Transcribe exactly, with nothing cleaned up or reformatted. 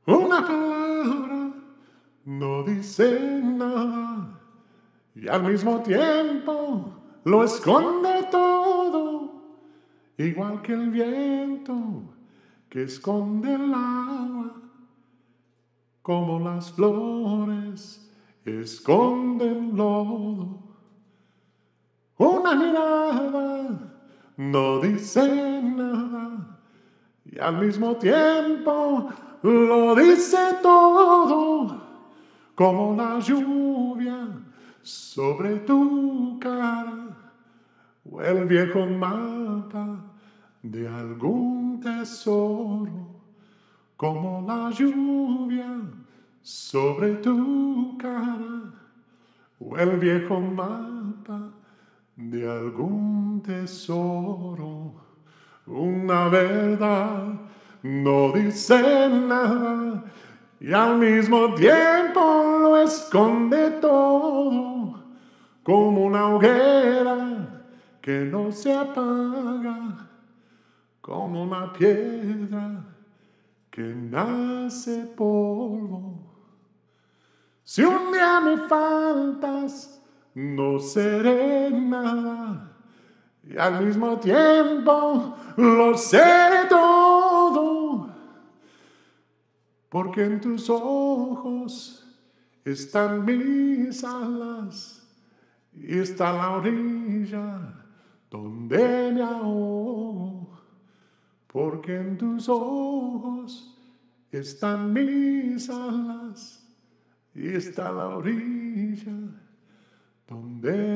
Una palabra no dice nada y al mismo tiempo lo esconde todo, igual que el viento que esconde el agua, como las flores esconden lodo. Una mirada no dice nada y al mismo tiempo lo dice todo, como la lluvia sobre tu cara o el viejo mapa de algún tesoro, como la lluvia sobre tu cara o el viejo mapa de algún tesoro. Una verdad no dice nada y al mismo tiempo lo esconde todo, como una hoguera que no se apaga, como una piedra que nace polvo. Si un día me faltas, no seré nada y al mismo tiempo lo seré todo, porque en tus ojos están mis alas y está la orilla donde me ahogo, porque en tus ojos están mis alas y está la orilla donde